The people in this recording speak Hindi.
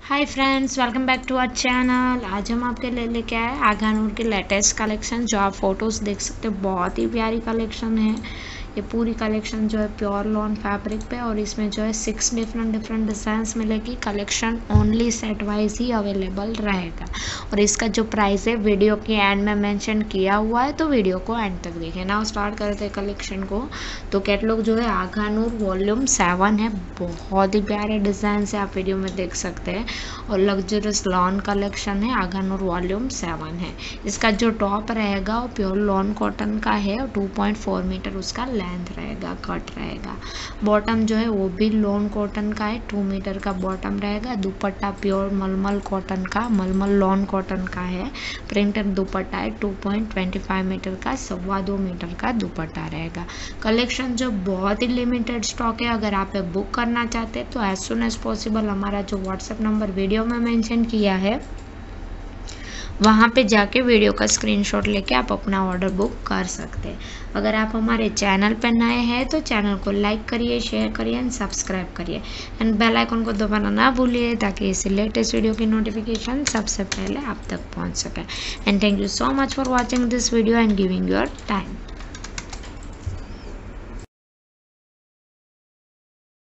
Hi friends, welcome back to our channel. आज हम आपके लिए लेके आए आगानूर के लेटेस्ट कलेक्शन। जो आप फोटोज़ देख सकते हो, बहुत ही प्यारी कलेक्शन है। ये पूरी कलेक्शन जो है प्योर लॉन फैब्रिक पे, और इसमें जो है 6 डिफरेंट डिज़ाइंस मिलेगी। कलेक्शन ओनली सेट वाइज ही अवेलेबल रहेगा। और इसका जो प्राइस है वीडियो के एंड में मेंशन किया हुआ है, तो वीडियो को एंड तक देखें। नाउ स्टार्ट करते हैं कलेक्शन को। तो कैटलॉग जो है आगानूर वॉल्यूम 7 है। बहुत ही प्यारे डिज़ाइन है, आप वीडियो में देख सकते हैं। और लग्जरियस लॉन कलेक्शन है, आगानूर वॉल्यूम 7 है। इसका जो टॉप रहेगा वो प्योर लॉन कॉटन का है और 2.4 मीटर उसका लेंथ रहेगा, कट रहेगा। बॉटम जो है वो भी लॉन कॉटन का है, 2 मीटर का बॉटम रहेगा। दुपट्टा प्योर मलमल कॉटन का, मलमल लॉन कॉटन का है। प्रिंटेड दुपट्टा है, 2.25 मीटर का, 2.25 मीटर का दुपट्टा रहेगा। कलेक्शन जो बहुत ही लिमिटेड स्टॉक है। अगर आप बुक करना चाहते हैं तो एज सुन एज पॉसिबल हमारा जो व्हाट्सएप नंबर वीडियो में मेंशन किया है, वहाँ पे जाके वीडियो का स्क्रीनशॉट लेके आप अपना ऑर्डर बुक कर सकते हैं। अगर आप हमारे चैनल पर नए हैं तो चैनल को लाइक करिए, शेयर करिए एंड सब्सक्राइब करिए एंड बेल आइकन को दबाना ना भूलिए, ताकि इस लेटेस्ट वीडियो की नोटिफिकेशन सबसे पहले आप तक पहुँच सके। And thank you so much for watching this video and giving your time.